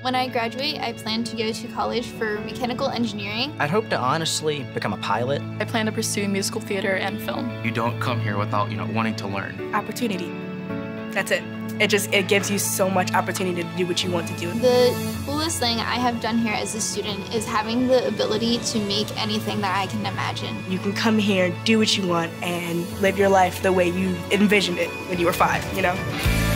When I graduate, I plan to go to college for mechanical engineering. I'd hope to honestly become a pilot. I plan to pursue musical theater and film. You don't come here without, wanting to learn. Opportunity. That's it. It gives you so much opportunity to do what you want to do. The coolest thing I have done here as a student is having the ability to make anything that I can imagine. You can come here, do what you want, and live your life the way you envisioned it when you were 5,